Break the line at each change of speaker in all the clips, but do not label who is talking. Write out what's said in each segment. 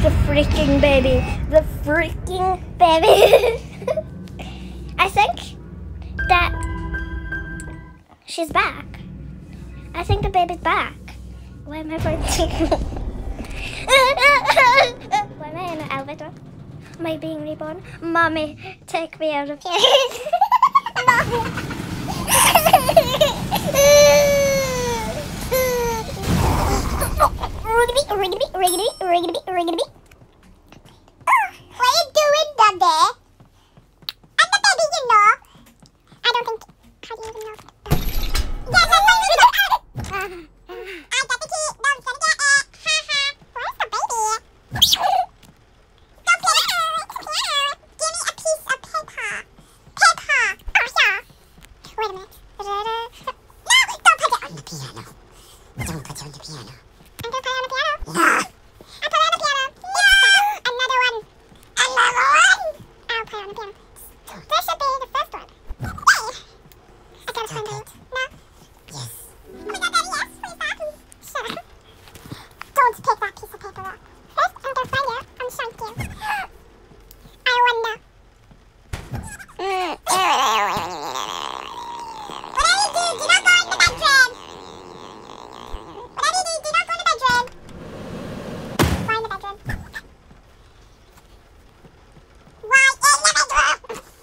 The freaking baby. The freaking baby. I think that she's back. I think the baby's back. Why am I fighting? Why am I in an elevator? Am I being reborn? Mommy, take me out of here. Mommy. Riggedy. What are you doing, Daddy? I'm the baby, you know. I don't think. How do you even know? Yes, I got the key. No, I'm gonna get it. Where's the baby? Don't get it. Give me a piece of paper. Paper. Oh, yeah. Wait a minute. No, don't put it on the piano. Don't put it on the piano. I'm gonna put it on the piano. No. I put it on the piano. Yeah. Another one. Another one. I'll put it on the piano. This should be the first one. Yay. I gotta find it. No. Yes. Oh my God, Daddy, yes. Please, Daddy. Shut up. Don't pick that piece of paper up. First, I'm gonna find you and shank you. I wonder. Whatever you do, do not go in the bedroom. Whatever you do, do not go in the bedroom. Why in the bedroom? Why in the bedroom?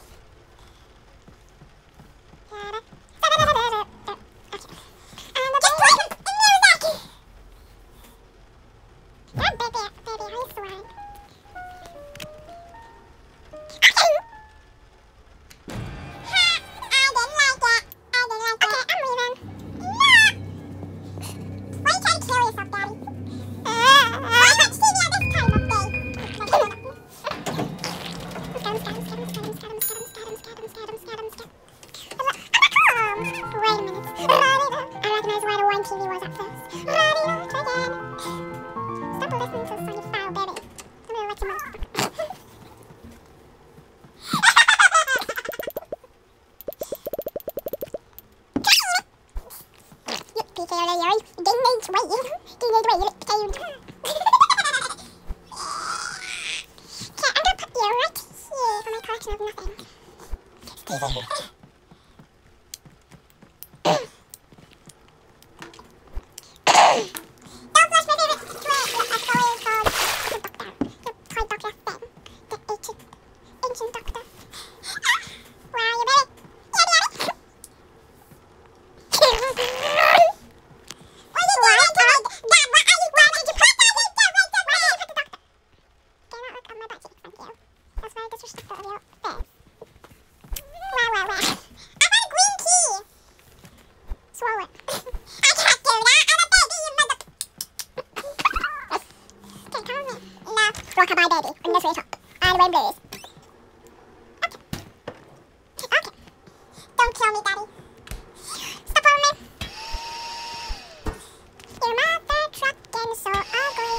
Rockabye baby, on this way top. And rain blues. Okay. Don't kill me, Daddy. Stop on me. Your mother trucking so ugly.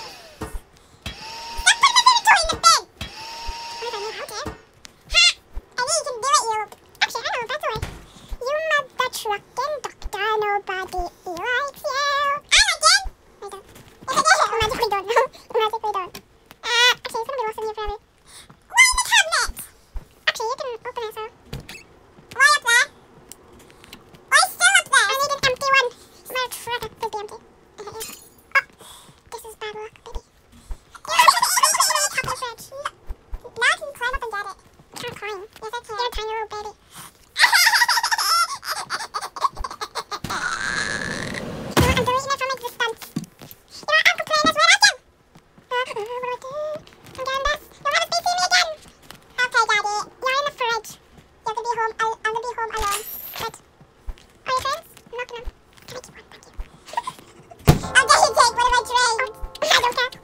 Stop putting my baby toy in the bed. I don't know how to. Ha! I know you can do it, you. Actually, I know, that's the way. You mother trucking doctor, nobody likes you. I like it. I don't. Magically don't. No. Magically don't. Actually, somebody will send you forever. Why in the cabinet? Actually, you can open it, so. Why up there? Why still up there? I need an empty one. My truck is empty. Oh, this is bad luck, baby. You have to put it on the top of the fridge. Now I can climb up and get it. Can't climb. Yes, I can. You're a tiny little baby. I'm deleting it from existence. You know what? I'm complaining as well. What do I do? I'm getting this. You'll never see me again. Okay, Daddy. You're in the fridge. You have to be home. I'm gonna be home alone. But are you friends? I'm not gonna. Can I keep one? Thank you. I'll get you take one of my trays. I don't care.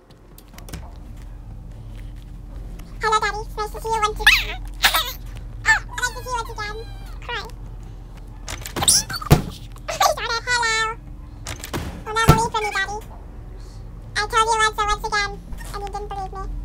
Hello, Daddy. It's nice to see you once again. Nice to see you once again. Cry. Hello. You'll never leave from me, Daddy. I told you once and once again, and you didn't believe me.